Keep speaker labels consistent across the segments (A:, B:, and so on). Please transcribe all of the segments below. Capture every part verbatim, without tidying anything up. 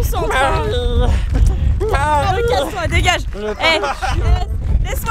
A: concentre. Ah, casse-toi, dégage. Eh, laisse-moi.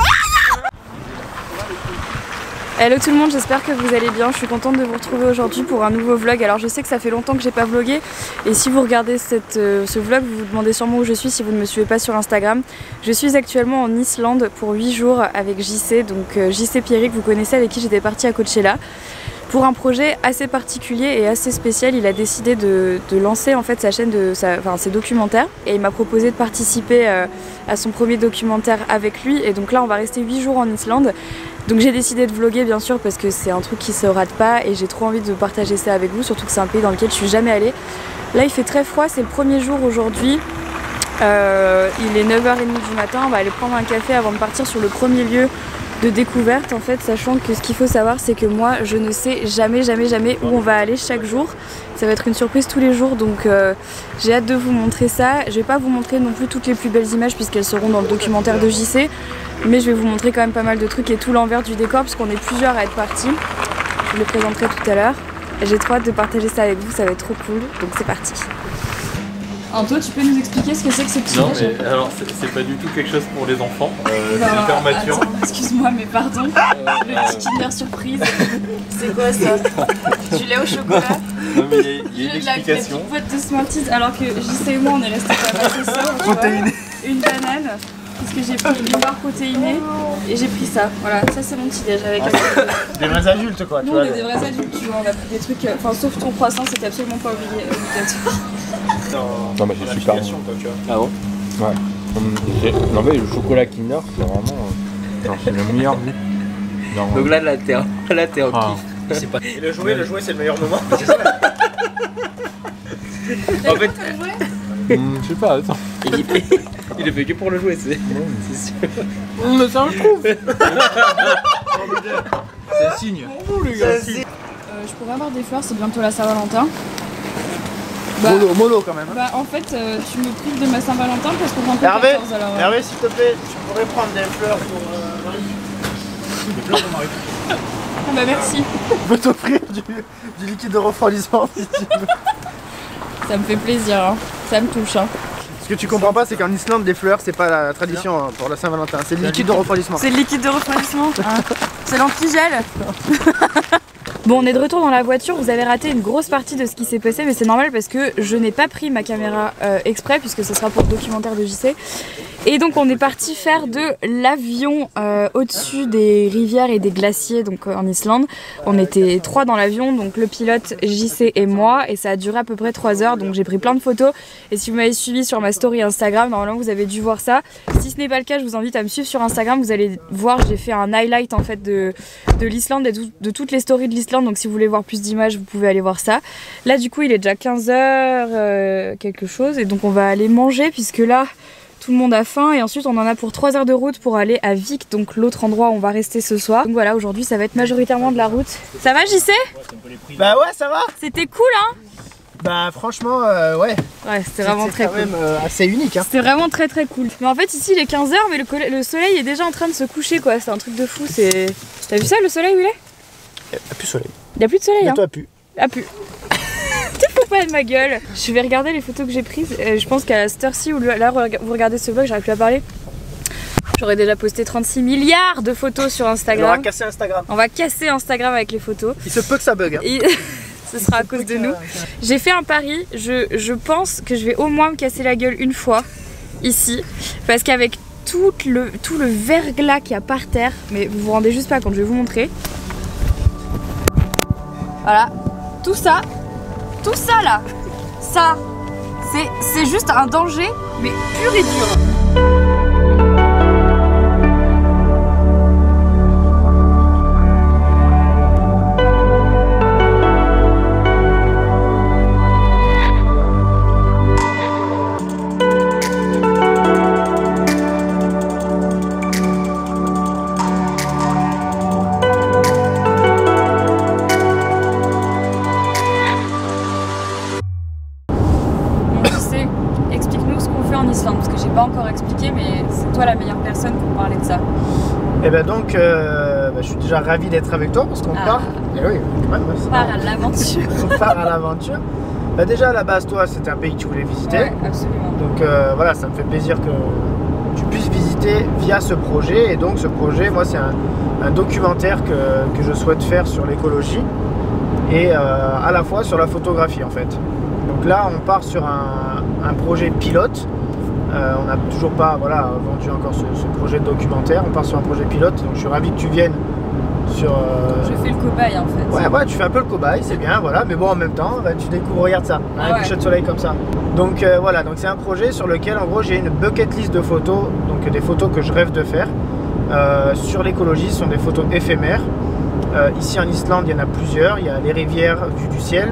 A: Hello tout le monde, j'espère que vous allez bien. Je suis contente de vous retrouver aujourd'hui pour un nouveau vlog. Alors je sais que ça fait longtemps que j'ai pas vlogué et si vous regardez cette, euh, ce vlog, vous vous demandez sûrement où je suis si vous ne me suivez pas sur Instagram. Je suis actuellement en Islande pour huit jours avec J C, donc euh, J C Pierrick, vous connaissez, avec qui j'étais partie à Coachella. Pour un projet assez particulier et assez spécial, il a décidé de, de lancer en fait sa chaîne, de sa, enfin ses documentaires, et il m'a proposé de participer euh, à son premier documentaire avec lui. Et donc là on va rester huit jours en Islande. Donc j'ai décidé de vlogger bien sûr parce que c'est un truc qui se rate pas et j'ai trop envie de partager ça avec vous, surtout que c'est un pays dans lequel je suis jamais allée. Là il fait très froid, c'est le premier jour aujourd'hui. Euh, il est neuf heures trente du matin, on va aller prendre un café avant de partir sur le premier lieu de découverte en fait, sachant que ce qu'il faut savoir c'est que moi je ne sais jamais jamais jamais où on va aller chaque jour. Ça va être une surprise tous les jours, donc euh, j'ai hâte de vous montrer ça. Je vais pas vous montrer non plus toutes les plus belles images puisqu'elles seront dans le documentaire de J C, mais je vais vous montrer quand même pas mal de trucs et tout l'envers du décor puisqu'on est plusieurs à être partis. Je vous les présenterai tout à l'heure. J'ai trop hâte de partager ça avec vous, ça va être trop cool, donc c'est parti. Anto, tu peux nous expliquer ce que c'est que ce petit
B: Non,
A: déj?
B: mais alors c'est pas du tout quelque chose pour les enfants, euh, c'est hyper mature.
A: Excuse-moi, mais pardon,
B: euh,
A: le petit Kinder surprise, c'est quoi ça? Du lait au chocolat?
B: Non, mais il y a, il y a une explication.
A: Une boîte de Smarties, alors que J C et moi on est restés quand même assez sobres. Protéiné. Une banane, parce que j'ai pris une barre protéinée et j'ai pris ça. Voilà, ça c'est mon petit déj avec un peu de...
C: Des vrais adultes quoi, tu
A: Nous
C: vois.
A: on est des vrais adultes, tu vois, on a pris des trucs, enfin sauf ton croissant, c'était absolument pas obligé- obligatoire.
D: Non, mais c'est super bon.
B: Quoi, tu vois.
D: Ah bon? Ouais. Non, mais le chocolat Kinder, c'est vraiment. euh, non, c'est le meilleur goût. Non,
C: Donc là, là, t'es en, là, t'es en
D: Ah.
C: kiff. C'est pas... Et le jouet, le jouet, c'est le meilleur moment.
D: en fait, hum, je sais pas, attends.
C: Il, y fait... il le fait que pour le jouet, c'est c'est sûr.
D: Mais ça, je trouve. C'est un signe.
A: Euh, je pourrais avoir des fleurs, c'est bientôt la Saint-Valentin. Bah,
C: Mollo, mollo quand même. Hein.
A: bah en fait, euh, tu me prives de ma Saint-Valentin parce qu'on prend
C: Hervé,
A: quatorze alors. euh.
C: Hervé, s'il te plaît, tu pourrais prendre des fleurs pour euh, Marie. Des fleurs pour Marie.
A: Ah bah merci.
C: On peut t'offrir du, du liquide de refroidissement si tu veux.
A: Ça me fait plaisir, hein. Ça me touche. Hein.
C: Ce que tu comprends pas, c'est qu'en Islande, les fleurs, c'est pas la tradition hein, pour la Saint-Valentin. C'est le liquide de refroidissement.
A: C'est le liquide de refroidissement. Hein. C'est l'antigel. Bon, on est de retour dans la voiture, vous avez raté une grosse partie de ce qui s'est passé, mais c'est normal parce que je n'ai pas pris ma caméra euh, exprès puisque ce sera pour le documentaire de J C. Et donc on est parti faire de l'avion euh, au-dessus des rivières et des glaciers donc euh, en Islande. On était trois dans l'avion, donc le pilote, J C et moi, et ça a duré à peu près trois heures, donc j'ai pris plein de photos. Et si vous m'avez suivi sur ma story Instagram, normalement vous avez dû voir ça. Si ce n'est pas le cas, je vous invite à me suivre sur Instagram, vous allez voir, j'ai fait un highlight en fait de, de l'Islande et de, de toutes les stories de l'Islande. Donc si vous voulez voir plus d'images, vous pouvez aller voir ça. Là du coup il est déjà quinze heures euh, quelque chose, et donc on va aller manger puisque là tout le monde a faim, et ensuite on en a pour trois heures de route pour aller à Vik, donc l'autre endroit où on va rester ce soir. Donc voilà, aujourd'hui ça va être majoritairement de la route. Ça va J C?
C: Bah ouais, ça va.
A: C'était cool hein?
C: Bah franchement, euh, ouais.
A: Ouais, c'était vraiment très
C: quand
A: cool.
C: même euh, assez unique. Hein.
A: C'était vraiment très très cool. Mais en fait ici il est quinze heures, mais le, le soleil est déjà en train de se coucher quoi, c'est un truc de fou. C'est... T'as vu ça, le soleil où il est?
C: Il n'y a plus de soleil.
A: Il n'y a plus de soleil
C: Mais
A: hein?
C: toi, plus.
A: Ah plus. Tu fous pas de ma gueule. Je vais regarder les photos que j'ai prises. Euh, je pense qu'à cette heure-ci où là vous regardez ce vlog, j'arrive plus à parler. J'aurais déjà posté trente-six milliards de photos sur Instagram.
C: On va casser Instagram.
A: On va casser Instagram avec les photos.
C: Il se peut que ça bug. Hein.
A: Et ce sera à cause de nous. J'ai fait un pari. Je, je pense que je vais au moins me casser la gueule une fois ici. Parce qu'avec tout le, tout le verglas qu'il y a par terre, mais vous vous rendez juste pas compte, je vais vous montrer. Voilà, tout ça, tout ça là, ça, c'est juste un danger, mais pur et dur. Parce que j'ai pas encore expliqué, mais c'est toi la meilleure personne pour parler de ça.
C: Et ben donc, euh, bah, je suis déjà ravi d'être avec toi parce qu'on
A: Ah.
C: part. Et oui, quand même,
A: On part à l'aventure.
C: On part à l'aventure. Bah déjà à la base, toi, c'était un pays que tu voulais visiter.
A: Ouais, absolument.
C: Donc euh, voilà, ça me fait plaisir que tu puisses visiter via ce projet. Et donc ce projet, moi, c'est un, un documentaire que, que je souhaite faire sur l'écologie et euh, à la fois sur la photographie en fait. Donc là, on part sur un, un projet pilote. Euh, on n'a toujours pas voilà, vendu encore ce, ce projet de documentaire. On part sur un projet pilote. Donc je suis ravi que tu viennes sur... Euh...
A: Je fais le cobaye en fait.
C: Ouais, ouais, tu fais un peu le cobaye, c'est bien, voilà. Mais bon, en même temps, bah, tu découvres, regarde ça,
A: Ah
C: un
A: ouais.
C: coucher de soleil comme ça. Donc euh, voilà, donc c'est un projet sur lequel, en gros, j'ai une bucket list de photos, donc des photos que je rêve de faire. Euh, sur l'écologie, ce sont des photos éphémères. Euh, ici en Islande, il y en a plusieurs. Il y a les rivières vues du ciel,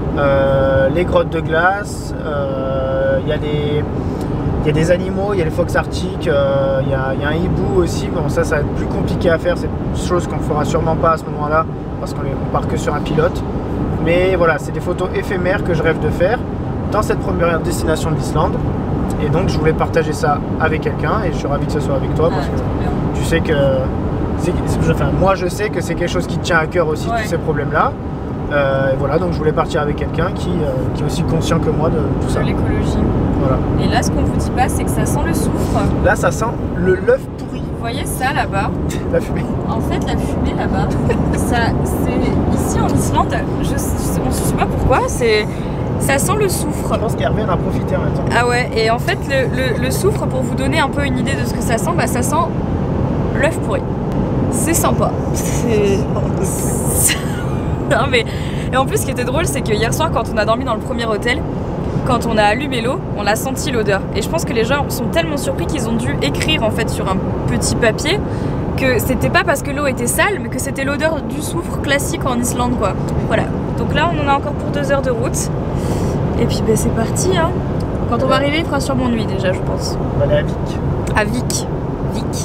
C: euh, les grottes de glace, euh, il y a des... Il y a des animaux, il y a les phoques arctiques, euh, il, y a, il y a un hibou aussi. Bon, ça, ça va être plus compliqué à faire. C'est une chose qu'on ne fera sûrement pas à ce moment-là parce qu'on ne part que sur un pilote. Mais voilà, c'est des photos éphémères que je rêve de faire dans cette première destination de l'Islande. Et donc, je voulais partager ça avec quelqu'un et je suis ravi que ce soit avec toi parce
A: Ah,
C: que tu sais que... c'est- c'est- Enfin, moi, je sais que c'est quelque chose qui te tient à cœur aussi,
A: Ouais.
C: tous ces problèmes-là. Euh, et voilà, donc je voulais partir avec quelqu'un qui, euh, qui est aussi conscient que moi de tout ça.
A: Sur l'écologie.
C: Voilà.
A: Et là, ce qu'on vous dit pas, c'est que ça sent le soufre.
C: Là, ça sent le l'œuf pourri,
A: Vous voyez ça là-bas?
C: la fumée.
A: En fait, la fumée là-bas, ça, c'est ici en Islande. Je, je, sais- on sait pas pourquoi. C'est, ça sent le soufre.
C: Je pense qu'Hervé en a profité en même temps.
A: Ah ouais. Et en fait, le, le, le soufre, pour vous donner un peu une idée de ce que ça sent, bah ça sent l'œuf pourri. C'est sympa. C'est. c'est- Non mais. Et en plus, ce qui était drôle, c'est que hier soir, quand on a dormi dans le premier hôtel, quand on a allumé l'eau, on a senti l'odeur. Et je pense que les gens sont tellement surpris qu'ils ont dû écrire en fait sur un petit papier que c'était pas parce que l'eau était sale, mais que c'était l'odeur du soufre classique en Islande, quoi. Voilà. Donc là, on en a encore pour deux heures de route. Et puis, ben, c'est parti, hein. Quand on va arriver, il fera sûrement nuit déjà, je pense.
C: On va aller à Vic.
A: À Vic. Vic.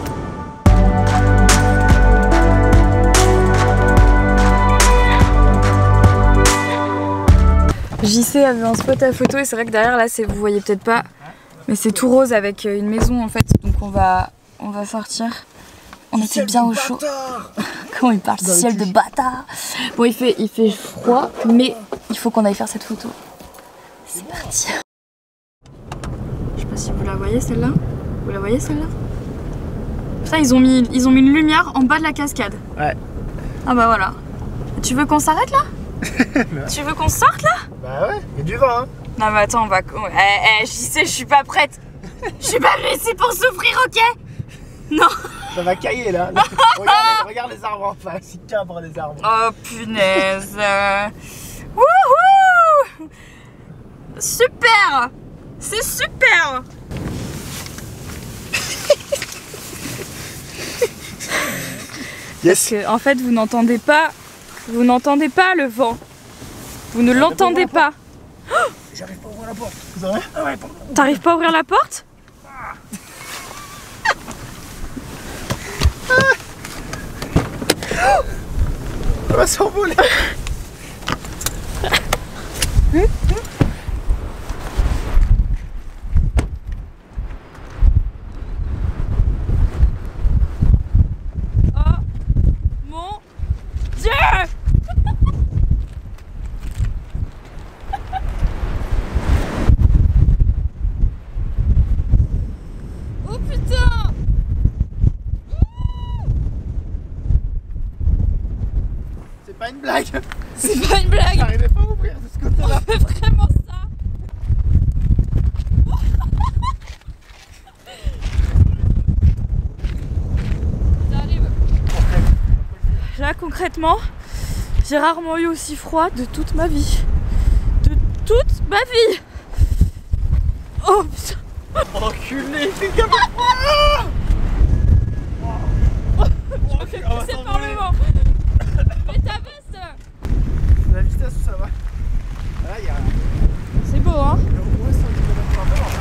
A: J C avait un spot à photo et c'est vrai que derrière là, c'est, vous voyez peut-être pas, mais c'est tout rose avec une maison en fait. Donc on va, on va sortir. On était bien au chaud. Comment il parle, ciel de bâtard. Bon, il fait, il fait froid, mais il faut qu'on aille faire cette photo. C'est parti. Je sais pas si vous la voyez celle-là. Vous la voyez celle-là? Putain, ils ont mis, ils ont mis une lumière en bas de la cascade.
C: Ouais.
A: Ah bah voilà. Tu veux qu'on s'arrête là? Tu veux qu'on sorte là?
C: Bah ouais, il y a du vent, hein.
A: Non mais attends, on va... Eh, eh, j'y sais, je suis pas prête. Je suis pas venue ici pour souffrir, ok? Non.
C: Ça va cailler là. Là, regarde, regarde les arbres en face, ils cabrent les arbres.
A: Oh punaise. Euh... Wouhou! Super! C'est super! Parce que en fait vous n'entendez pas, vous n'entendez pas le vent. Vous ne l'entendez pas.
C: J'arrive pas à ouvrir la porte. Vous avez... Ah ouais, pardon.
A: T'arrives pas à ouvrir la porte?
C: Ça va s'envoler.
A: Oh mon Dieu! Oh putain!
C: C'est pas une blague.
A: C'est pas une blague!
C: J'arrivais pas à ouvrir de ce côté-là.
A: On fait vraiment ça! J'arrive. Là concrètement, j'ai rarement eu aussi froid de toute ma vie. De toute ma vie! Oh putain!
C: Enculé, fais gaffe.
A: Je me fais pousser par le vent! Mets ta veste!
C: La vitesse où ça va. Là, il y a
A: C'est beau hein?
C: au moins cent kilomètres par heure.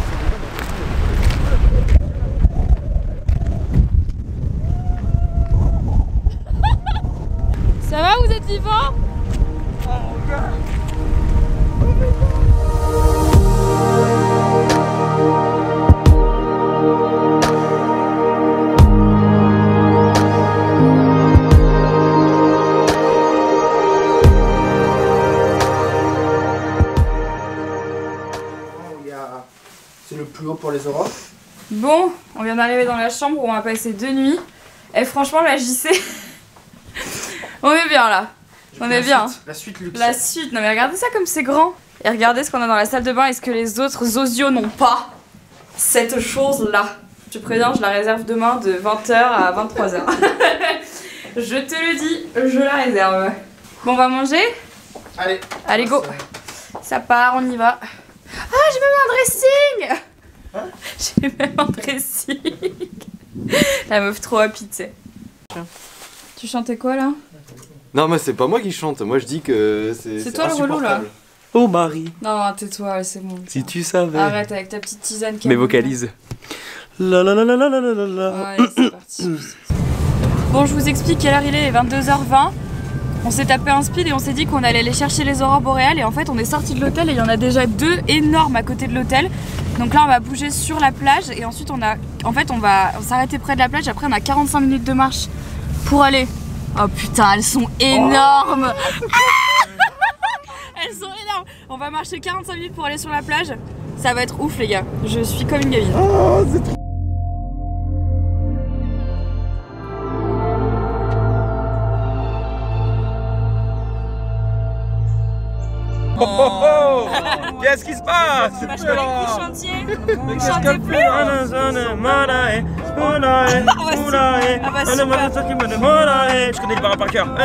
A: Ça va, vous êtes vivants?
C: Oh, gars. la... c'est le plus haut pour les aurores.
A: Bon, on vient d'arriver dans la chambre où on va passer deux nuits. Et franchement, la J C, on est bien là. On est bien.
C: Suite, la suite luxe.
A: La suite, non mais regardez ça comme c'est grand. Et regardez ce qu'on a dans la salle de bain et ce que les autres osios n'ont pas. Cette chose là. Je te préviens, je la réserve demain de vingt heures à vingt-trois heures. Je te le dis, je la réserve. Bon, on va manger?
C: Allez.
A: Allez, go. Ça part, on y va. Ah, j'ai même un dressing.
C: Hein?
A: J'ai même un dressing. La meuf trop happy, tu sais. Tu chantais quoi là?
E: Non, mais c'est pas moi qui chante, moi je dis que c'est.
A: C'est toi le relou là.
E: Oh Marie.
A: Non, tais-toi, c'est bon.
E: Si tu savais.
A: Arrête avec ta petite tisane.
E: Mais vocalise. La la la la la la la la.
A: Allez, c'est parti. Bon, je vous explique quelle heure il est, il est vingt-deux heures vingt. On s'est tapé un speed et on s'est dit qu'on allait aller chercher les aurores boréales. Et en fait, on est sorti de l'hôtel et il y en a déjà deux énormes à côté de l'hôtel. Donc là, on va bouger sur la plage et ensuite, on a. En fait, on va s'arrêter près de la plage. Après, on a quarante-cinq minutes de marche pour aller. Oh putain, elles sont énormes! Oh. Elles sont énormes! On va marcher quarante-cinq minutes pour aller sur la plage. Ça va être ouf, les gars. Je suis comme une gamine.
E: Oh, c'est trop. Oh, oh, oh. Qu'est-ce qui se passe?
A: C'est plus chantier.
E: Qu'est-ce qu'elle fait? Je connais le bar par cœur.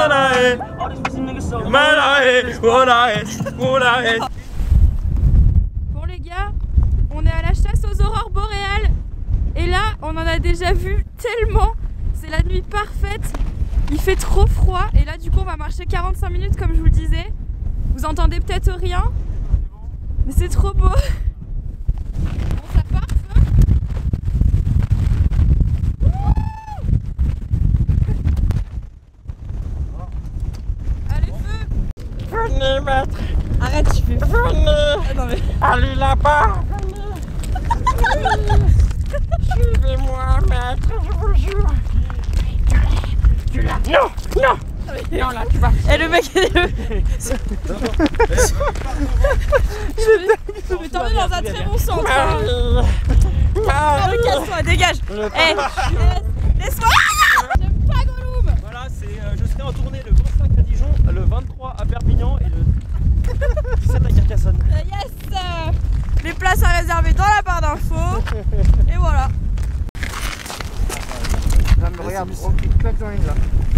A: Bon les gars, on est à la chasse aux aurores boréales. Et là, on en a déjà vu tellement. C'est la nuit parfaite. Il fait trop froid. Et là, du coup, on va marcher quarante-cinq minutes comme je vous le disais. Vous entendez peut-être rien, mais c'est trop beau. Bon, ça part, feu. Allez, feu.
E: Venez, maître.
A: Arrête, tu fais.
E: Venez.
A: Ah, non, mais...
E: Allez là-bas. Suivez-moi, maître, je vous jure. Tu l'as. Non, non. Non, là, tu vas.
A: Et le mec, il est... Je vais t'emmener dans un très bon centre.
E: Marie. Marie.
A: Oh, casse-toi, dégage. Eh, laisse-moi. J'aime pas Gollum.
F: Voilà, c'est, euh, je serai en tournée le vingt-cinq à Dijon, le vingt-trois à Perpignan et le dix-sept à Carcassonne.
A: Yes. Les places à réserver dans la barre d'infos. Et voilà.
C: Là, mais regarde, oh, il claque dans une là.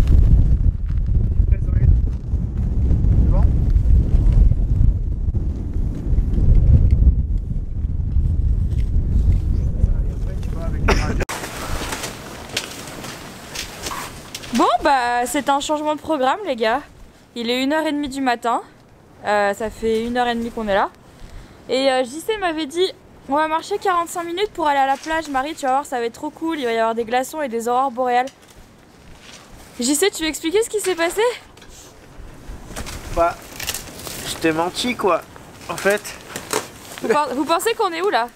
A: Bon bah c'est un changement de programme les gars. Il est une heure trente du matin. Euh, ça fait une heure trente qu'on est là. Et euh, J C m'avait dit on va marcher quarante-cinq minutes pour aller à la plage. Marie, tu vas voir, ça va être trop cool. Il va y avoir des glaçons et des aurores boréales. J C, tu veux expliquer ce qui s'est passé?
C: Bah, je t'ai menti quoi. En fait,
A: vous, vous pensez qu'on est où là?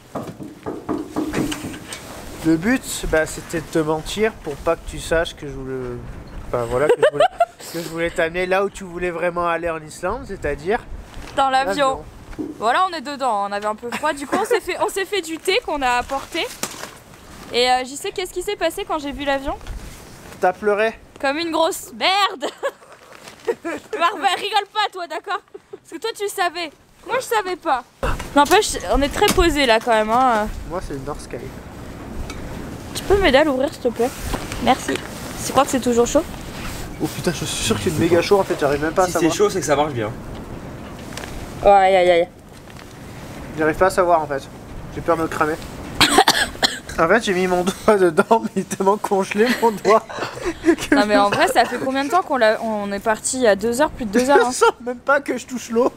C: le but, bah, c'était de te mentir pour pas que tu saches que je voulais, enfin, voilà, que je voulais, que je voulais t'amener là où tu voulais vraiment aller en Islande, c'est-à-dire
A: dans l'avion. Voilà, on est dedans. On avait un peu froid. Du coup, on s'est fait, on s'est fait du thé qu'on a apporté. Et euh, J C, qu'est-ce qui s'est passé quand j'ai vu l'avion?
C: T'as pleuré.
A: Comme une grosse merde. Barbe, rigole pas toi, d'accord? Parce que toi tu savais. Moi je savais pas. N'empêche, on est très posé là quand même. Hein.
C: Moi c'est le North Sky.
A: Tu peux m'aider à l'ouvrir s'il te plaît? Merci. Tu crois que c'est toujours chaud?
C: Oh putain, je suis sûr que c'est méga chaud en fait, j'arrive même pas à
F: Si
C: savoir.
F: c'est chaud, c'est que ça marche bien.
A: Ouais, aïe aïe aïe.
C: J'arrive pas à savoir en fait. J'ai peur de me cramer. En fait, j'ai mis mon doigt dedans, mais il est tellement congelé mon doigt.
A: Non mais en vrai, ça fait combien de temps qu'on l'a... on est parti il y a deux heures, plus de deux heures.
C: Je
A: Hein.
C: sens même pas que je touche l'eau.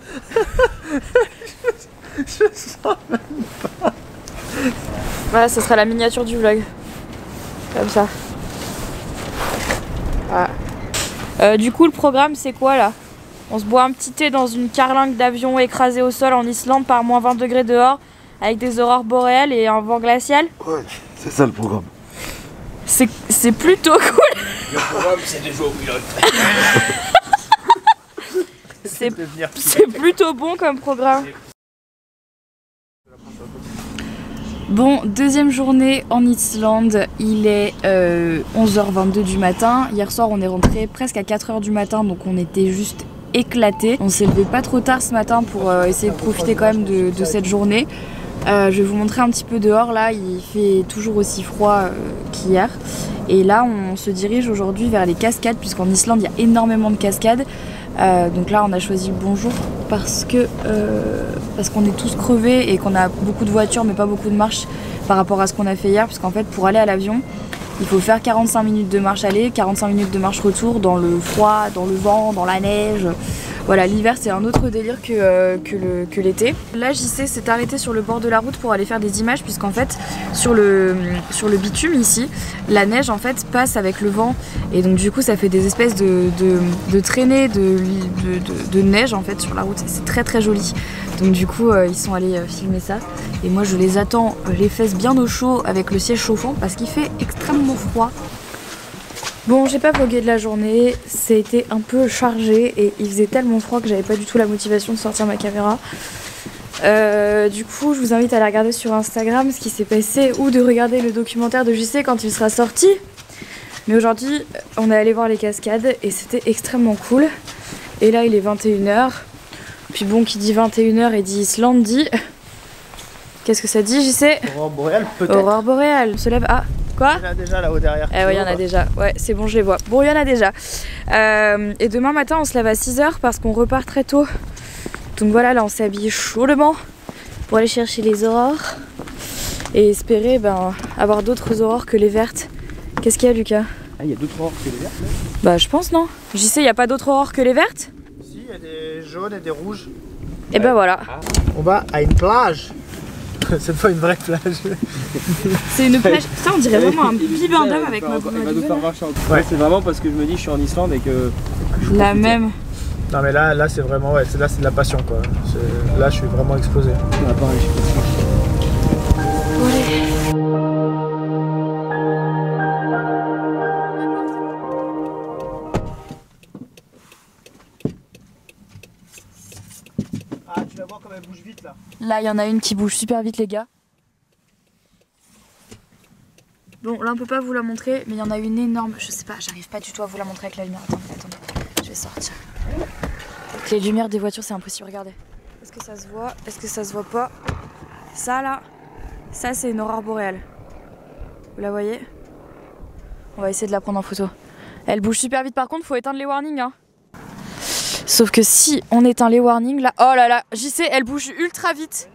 C: je, je sens même pas.
A: Voilà, ce sera la miniature du vlog. Comme ça. Voilà. Euh, du coup, le programme, c'est quoi là? On se boit un petit thé dans une carlingue d'avion écrasée au sol en Islande par moins vingt degrés dehors, avec des aurores boréales et un vent glacial.
E: Ouais, c'est ça le programme.
A: C'est plutôt cool.
F: Le programme, c'est de jouer au pilote.
A: C'est plutôt bon comme programme. Bon, deuxième journée en Islande, il est euh, onze heures vingt-deux du matin. Hier soir on est rentré presque à quatre heures du matin, donc on était juste éclatés. On s'est levé pas trop tard ce matin pour euh, essayer de profiter quand même de, de cette journée. Euh, je vais vous montrer un petit peu dehors, là il fait toujours aussi froid euh, qu'hier. Et là on se dirige aujourd'hui vers les cascades, puisqu'en Islande il y a énormément de cascades. Euh, donc là on a choisi le bon jour parce que euh, parce qu'on est tous crevés et qu'on a beaucoup de voitures mais pas beaucoup de marche par rapport à ce qu'on a fait hier, puisqu'en fait pour aller à l'avion il faut faire quarante-cinq minutes de marche aller, quarante-cinq minutes de marche retour dans le froid, dans le vent, dans la neige. Voilà, l'hiver c'est un autre délire que, euh, que, le, que l'été. Là J C s'est arrêté sur le bord de la route pour aller faire des images, puisqu'en fait sur le, sur le bitume ici, la neige en fait passe avec le vent et donc du coup ça fait des espèces de, de, de traînées de, de, de, de neige en fait sur la route. C'est très très joli. Donc du coup euh, ils sont allés euh, filmer ça et moi je les attends euh, les fesses bien au chaud avec le siège chauffant parce qu'il fait extrêmement froid. Bon, j'ai pas vlogué de la journée, ça a été un peu chargé et il faisait tellement froid que j'avais pas du tout la motivation de sortir ma caméra. Euh, du coup, je vous invite à aller regarder sur Instagram ce qui s'est passé ou de regarder le documentaire de J C quand il sera sorti. Mais aujourd'hui, on est allé voir les cascades et c'était extrêmement cool. Et là, il est vingt et une heures. Puis bon, qui dit vingt et une heures et dit Islande dit... Qu'est-ce que ça dit, J C?
C: Aurore boréale, peut-être.
A: Aurore boréale. On se lève... Ah, quoi?
C: Il y en a déjà là-haut derrière.
A: Eh ouais, il y en a déjà. Ouais, c'est bon, je les vois. Bon, il y en a déjà. Euh, et demain matin, on se lève à six heures parce qu'on repart très tôt. Donc voilà, là, on s'est habillé chaudement pour aller chercher les aurores et espérer ben, avoir d'autres aurores que les vertes. Qu'est-ce qu'il y a, Lucas?
F: Ah, il y a d'autres aurores que les vertes là?
A: Bah, je pense, non? J'y sais, il n'y a pas d'autres aurores que les vertes?
C: Si, il y a des jaunes et des rouges.
A: Et ouais. Ben voilà.
C: On va à une plage. Cette fois, une vraie plage.
A: C'est une plage. Ça, on dirait vraiment un bibendum avec ma
F: Elle va nous faire marcher en ouais. C'est vraiment parce que je me dis, je suis en Islande et que.
A: La même.
C: Non, mais là, là c'est vraiment. Ouais, là, c'est de la passion quoi. Là, je suis vraiment exposé.
F: Ah, pareil, je suis
C: Ah, tu la vois comme elle bouge vite là.
A: Là, il y en a une qui bouge super vite, les gars. Bon, là, on peut pas vous la montrer, mais il y en a une énorme. Je sais pas, j'arrive pas du tout à vous la montrer avec la lumière. Attendez, attendez. Je vais sortir. Avec les lumières des voitures, c'est impossible. Regardez. Est-ce que ça se voit? Est-ce que ça se voit pas? Ça, là, ça, c'est une aurore boréale. Vous la voyez? On va essayer de la prendre en photo. Elle bouge super vite. Par contre, faut éteindre les warnings, hein. Sauf que si on éteint les warnings là, oh là là, j'y sais, elle bouge ultra vite.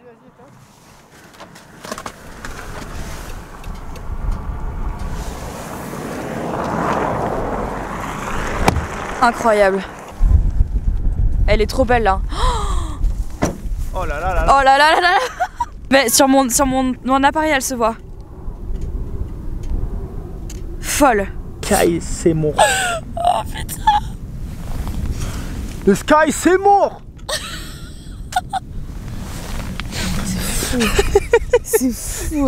A: Incroyable. Elle est trop belle là.
C: Oh là là là là.
A: Oh là là là là. Mais sur mon, sur mon, mon appareil elle se voit. Folle.
C: Sky c'est mort.
A: Oh putain.
C: Le sky c'est mort.
A: C'est fou. C'est fou.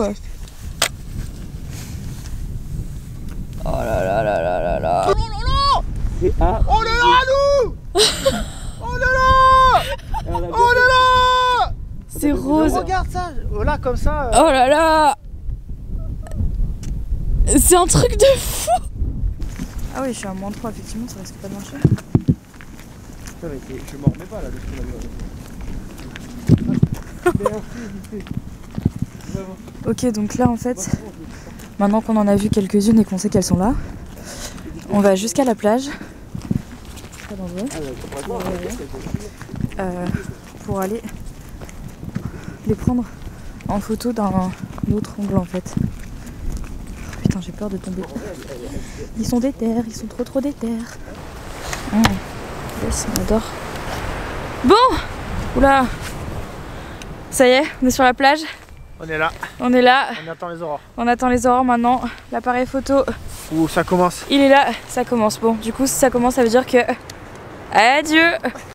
A: Oh là là là là là là.
C: Oh là là. Oh là là nous. Oh là là. Oh là là.
A: C'est rose.
C: Regarde ça. Voilà comme ça.
A: Oh là là. C'est un truc de fou. Ah oui, je suis à moins trois, effectivement, ça risque pas de marcher.
F: Je m'en remets pas là depuis la
A: Ok, donc là en fait, maintenant qu'on en a vu quelques-unes et qu'on sait qu'elles sont là, on va jusqu'à la plage euh, pour aller les prendre en photo d'un autre angle en fait. Oh, putain, j'ai peur de tomber. Ils sont déter, ils sont trop trop déter. Mmh. Yes, on adore. Bon, oula, ça y est, on est sur la plage.
C: On est là.
A: On est là.
C: On attend les aurores.
A: On attend les aurores maintenant. L'appareil photo.
C: Ouh, ça commence.
A: Il est là, ça commence. Bon, du coup, si ça commence, ça veut dire que. Adieu!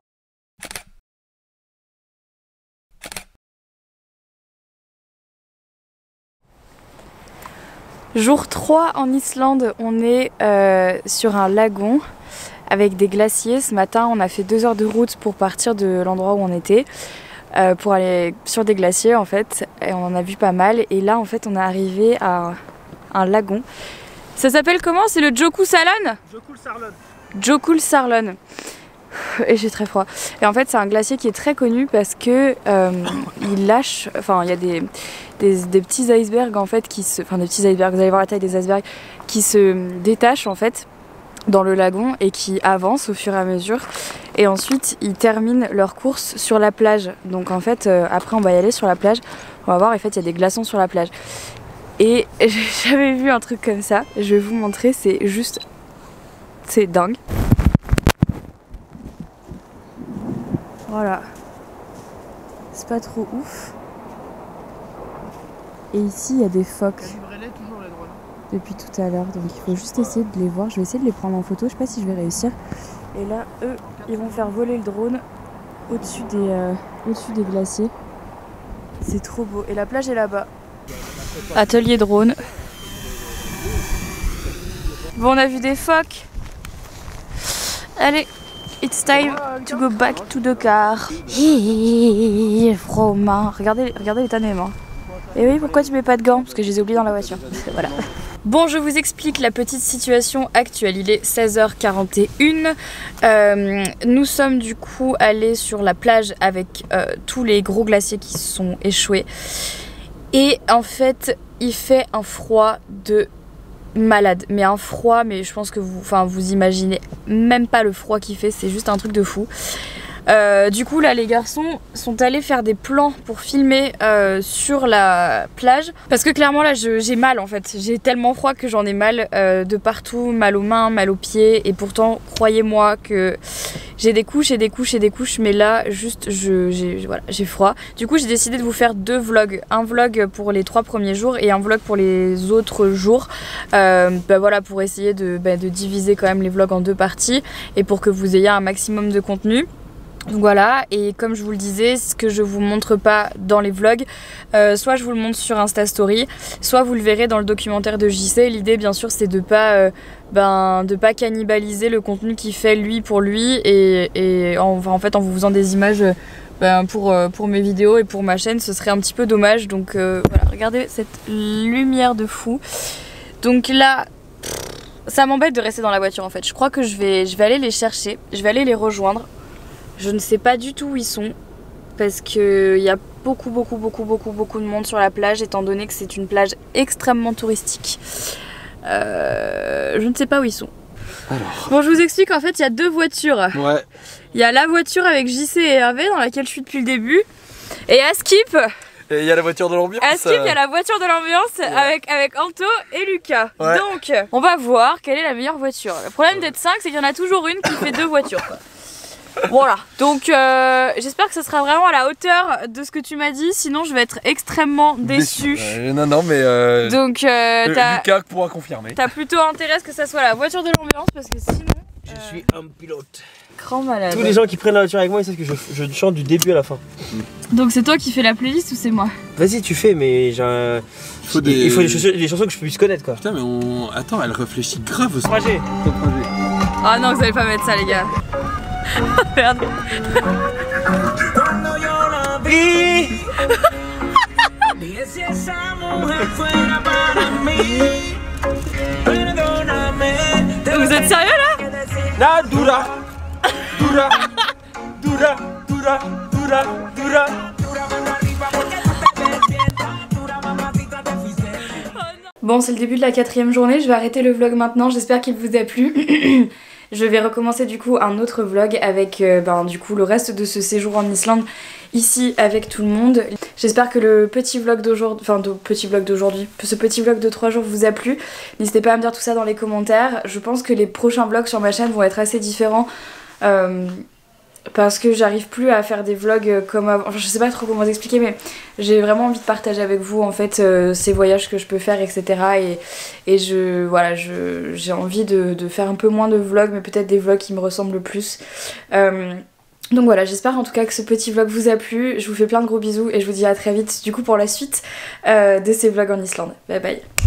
A: Jour trois en Islande, on est euh, sur un lagon avec des glaciers. Ce matin, on a fait deux heures de route pour partir de l'endroit où on était. euh, pour aller sur des glaciers en fait, et on en a vu pas mal. Et là en fait on est arrivé à un, un lagon. Ça s'appelle comment? C'est le Jokulsarlon?
C: Jokulsarlon.
A: Jokulsarlon. Et j'ai très froid. Et en fait c'est un glacier qui est très connu parce que euh, il lâche, enfin il y a des, des, des petits icebergs en fait qui se, enfin des petits icebergs, vous allez voir la taille des icebergs, qui se détachent en fait dans le lagon et qui avancent au fur et à mesure. Et ensuite ils terminent leur course sur la plage. Donc en fait euh, après on va y aller sur la plage, on va voir, en fait il y a des glaçons sur la plage. Et j'ai jamais vu un truc comme ça, je vais vous montrer, c'est juste, c'est dingue. Voilà, c'est pas trop ouf. Et ici il y a des phoques depuis tout à l'heure, donc il faut juste essayer de les voir. Je vais essayer de les prendre en photo, je sais pas si je vais réussir. Et là eux ils vont faire voler le drone au-dessus des, euh, au-dessus des glaciers. C'est trop beau, et la plage est là-bas. Atelier drone. Bon, on a vu des phoques. Allez, it's time to go back to the car. Hihihi, froid aux mains. Regardez, regardez l'état de mes mains. Et oui, pourquoi tu mets pas de gants? Parce que je les ai oubliés dans la voiture. Voilà. Bon, je vous explique la petite situation actuelle. Il est seize heures quarante et une. Euh, nous sommes du coup allés sur la plage avec euh, tous les gros glaciers qui sont échoués. Et en fait, il fait un froid de malade. Mais un froid, mais je pense que vous, enfin, vous imaginez même pas le froid qu'il fait. C'est juste un truc de fou. Euh, du coup là les garçons sont allés faire des plans pour filmer euh, sur la plage parce que clairement là j'ai mal en fait, j'ai tellement froid que j'en ai mal euh, de partout, mal aux mains, mal aux pieds, et pourtant croyez-moi que j'ai des couches et des couches et des couches, mais là juste je, j'ai, voilà, j'ai froid. Du coup j'ai décidé de vous faire deux vlogs, un vlog pour les trois premiers jours et un vlog pour les autres jours, euh, bah voilà, pour essayer de, bah, de diviser quand même les vlogs en deux parties et pour que vous ayez un maximum de contenu. Donc voilà, et comme je vous le disais, ce que je vous montre pas dans les vlogs, euh, soit je vous le montre sur Insta Story, soit vous le verrez dans le documentaire de J C. L'idée bien sûr c'est de pas euh, ben, de pas cannibaliser le contenu qu'il fait lui pour lui, et, et en, en fait en vous faisant des images ben, pour, pour mes vidéos et pour ma chaîne, ce serait un petit peu dommage. Donc euh, voilà, regardez cette lumière de fou. Donc là, ça m'embête de rester dans la voiture en fait. Je crois que je vais, je vais aller les chercher, je vais aller les rejoindre. Je ne sais pas du tout où ils sont parce qu'il y a beaucoup beaucoup beaucoup beaucoup beaucoup de monde sur la plage, étant donné que c'est une plage extrêmement touristique. Euh, je ne sais pas où ils sont. Alors. Bon, je vous explique, en fait il y a deux voitures. Ouais. Il y a la voiture avec J C et Hervé dans laquelle je suis depuis le début, et à Skip.
F: Et il y a la voiture de l'ambiance.
A: À Skip, il y a la voiture de l'ambiance, ouais, avec, avec Anto et Lucas. Ouais. Donc on va voir quelle est la meilleure voiture. Le problème d'être cinq, c'est qu'il y en a toujours une qui fait deux voitures quoi. Voilà, donc euh, j'espère que ce sera vraiment à la hauteur de ce que tu m'as dit, sinon je vais être extrêmement déçue.
F: Euh, non, non, mais euh,
A: donc euh,
F: Lucas pourra confirmer.
A: T'as plutôt intérêt à ce que ça soit la voiture de l'ambiance, parce que sinon...
F: Je euh, suis un pilote.
A: Grand malade.
F: Tous les gens qui prennent la voiture avec moi, ils savent que je, je chante du début à la fin.
A: Donc c'est toi qui fais la playlist ou c'est moi?
F: Vas-y, tu fais, mais j'ai un... Il faut des, il faut des, chansons, des chansons que je puisse connaître quoi.
B: Putain, mais on... Attends, elle réfléchit grave au
F: trajet.
A: Ah non, vous allez pas mettre ça les gars. Merde. Vous êtes sérieux là?
F: La dura, dura, dura, dura, dura, dura.
A: Bon, c'est le début de la quatrième journée, je vais arrêter le vlog maintenant, j'espère qu'il vous a plu. Je vais recommencer du coup un autre vlog avec euh, ben, du coup le reste de ce séjour en Islande ici avec tout le monde. J'espère que le petit vlog d'aujourd'hui, enfin de petit vlog d'aujourd'hui, ce petit vlog de trois jours vous a plu. N'hésitez pas à me dire tout ça dans les commentaires. Je pense que les prochains vlogs sur ma chaîne vont être assez différents. Euh, parce que j'arrive plus à faire des vlogs comme avant. Enfin, je sais pas trop comment vous expliquer, mais j'ai vraiment envie de partager avec vous en fait euh, ces voyages que je peux faire, etc. Et, et je, voilà, je, j'ai envie de, de faire un peu moins de vlogs, mais peut-être des vlogs qui me ressemblent le plus. Euh, donc voilà, j'espère en tout cas que ce petit vlog vous a plu. Je vous fais plein de gros bisous et je vous dis à très vite du coup pour la suite euh, de ces vlogs en Islande. Bye bye.